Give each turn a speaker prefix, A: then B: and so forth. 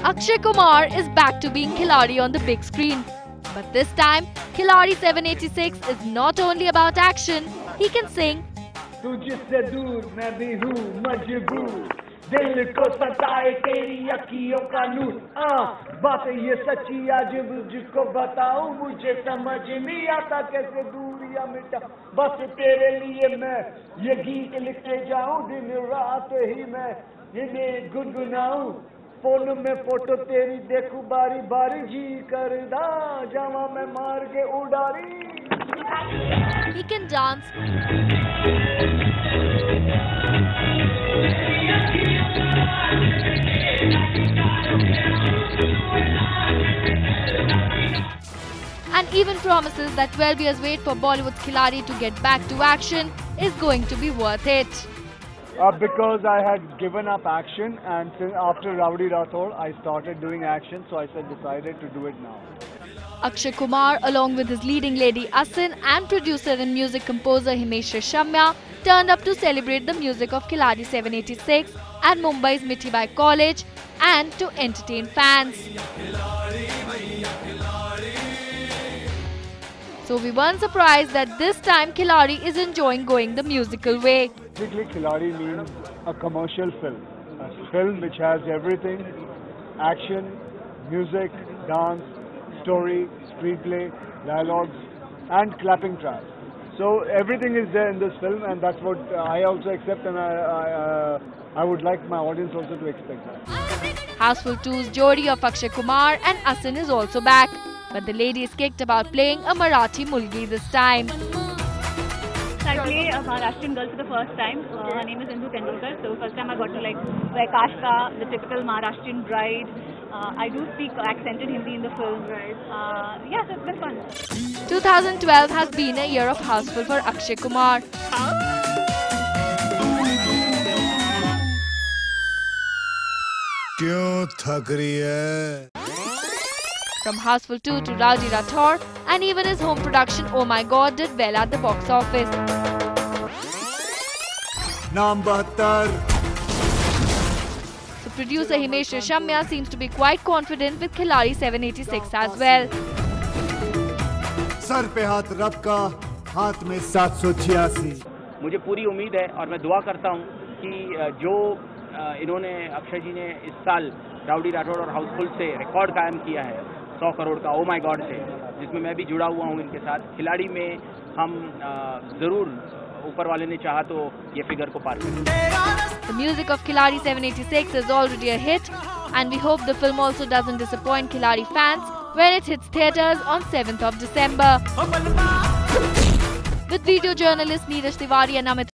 A: Akshay Kumar is back to being Khiladi on the big screen. But this time, Khiladi 786 is not only about action, he can sing.
B: तुझसे दूर मैं भी हूँ मजबूर, दिल को सताए तेरी अखियों का नूर। बात ये सच्ची आज मुझको बताऊं, मुझे समझ नहीं आता कैसे दूरियां मिटा। बस तेरे लिए मैं ये गीत लिखते जाऊं, दिन रात ही मैं इन्हें गुनगुनाऊं। फोन में फोटो तेरी देखूं बारी बारी, जी करदा जावा मैं मार के उड़ारी।
A: He can dance, and even promises that 12 years wait for Bollywood's Khiladi to get back to action is going to be worth it.
B: Because I had given up action, and after Rowdy Rathod I started doing action, so I decided to do it now.
A: Akshay Kumar, along with his leading lady Asin and producer and music composer Himesh Reshamya, turned up to celebrate the music of Khiladi 786 at Mumbai's Mithibai College and to entertain fans. So we weren't surprised that this time Khiladi is enjoying going the musical way.
B: Basically, Khiladi means a commercial film. A film which has everything: action, music, dance, story, screenplay, dialogues, and clapping tracks. So everything is there in this film, and that's what I also accept, and I would like my audience also to expect that.
A: Houseful 2's Jodi of Akshay Kumar and Asin is also back, but the lady is kicked about playing a Marathi Mulgi this time.
C: I play a Maharashtrian girl for the first time. Her name is Indhu Tendulkar. So first time I got to wear kashka, the typical Maharashtrian bride. I do speak accented Hindi in the film. Yeah, so it's been fun.
A: 2012 has been a year of Houseful for Akshay Kumar.
D: क्यों थक रही है?
A: From Houseful 2 to Rowdy Rathod, and even his home production Oh My God did well at the box office.
D: नाम 72.
A: So producer Himesh Reshamya seems to be quite confident with Khiladi 786 as well.
D: सर पे हाथ रब का, हाथ में 786.
E: मुझे पूरी उम्मीद है और मैं दुआ करता हूँ कि जो इन्होंने अक्षय जी ने इस साल राउडी राठौड़ और हाउसफुल से रिकॉर्ड कायम किया है 100 करोड़ का, ओ माय गॉड से, जिसमें मैं भी जुड़ा हुआ हूँ इनके साथ, खिलाड़ी में हम जरूर ऊपर वाले ने चाहा तो ये फिगर को पार करें.
A: The music of Khiladi 786 is already a hit, and we hope the film also doesn't disappoint Khiladi fans when it hits theatres on 7th of December. With video journalist Neeraj Tiwari and Amit